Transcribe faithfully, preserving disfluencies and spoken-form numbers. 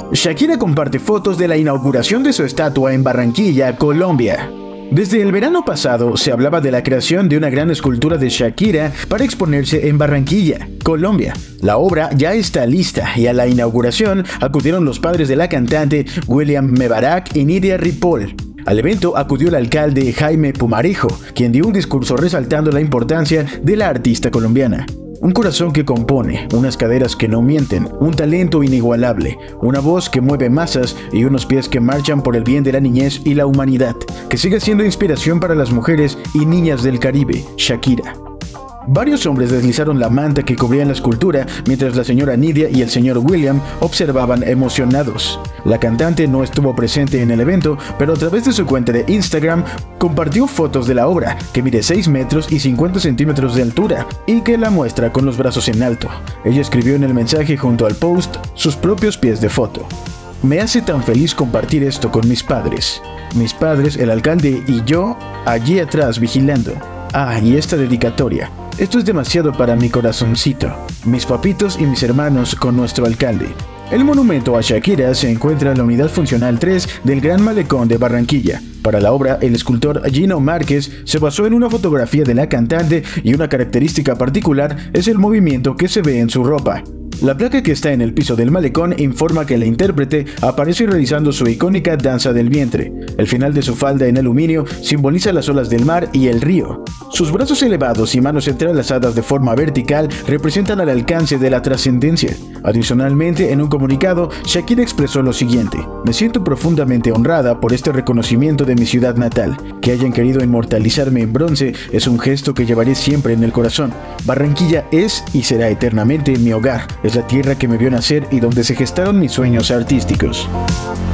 Shakira comparte fotos de la inauguración de su estatua en Barranquilla, Colombia. Desde el verano pasado se hablaba de la creación de una gran escultura de Shakira para exponerse en Barranquilla, Colombia. La obra ya está lista y a la inauguración acudieron los padres de la cantante William Mebarak y Nidia Ripoll. Al evento acudió el alcalde Jaime Pumarejo, quien dio un discurso resaltando la importancia de la artista colombiana. Un corazón que compone, unas caderas que no mienten, un talento inigualable, una voz que mueve masas y unos pies que marchan por el bien de la niñez y la humanidad, que sigue siendo inspiración para las mujeres y niñas del Caribe, Shakira. Varios hombres deslizaron la manta que cubría la escultura mientras la señora Nidia y el señor William observaban emocionados. La cantante no estuvo presente en el evento, pero a través de su cuenta de Instagram compartió fotos de la obra, que mide seis metros y cincuenta centímetros de altura y que la muestra con los brazos en alto. Ella escribió en el mensaje junto al post sus propios pies de foto. Me hace tan feliz compartir esto con mis padres. Mis padres, el alcalde y yo allí atrás vigilando. Ah, y esta dedicatoria. Esto es demasiado para mi corazoncito. Mis papitos y mis hermanos con nuestro alcalde. El monumento a Shakira se encuentra en la Unidad Funcional tres del Gran Malecón de Barranquilla. Para la obra, el escultor Gino Márquez se basó en una fotografía de la cantante y una característica particular es el movimiento que se ve en su ropa. La placa que está en el piso del malecón informa que la intérprete aparece realizando su icónica danza del vientre. El final de su falda en aluminio simboliza las olas del mar y el río. Sus brazos elevados y manos entrelazadas de forma vertical representan el alcance de la trascendencia. Adicionalmente, en un comunicado, Shakira expresó lo siguiente: me siento profundamente honrada por este reconocimiento de mi ciudad natal. Que hayan querido inmortalizarme en bronce es un gesto que llevaré siempre en el corazón. Barranquilla es y será eternamente mi hogar. Es la tierra que me vio nacer y donde se gestaron mis sueños artísticos.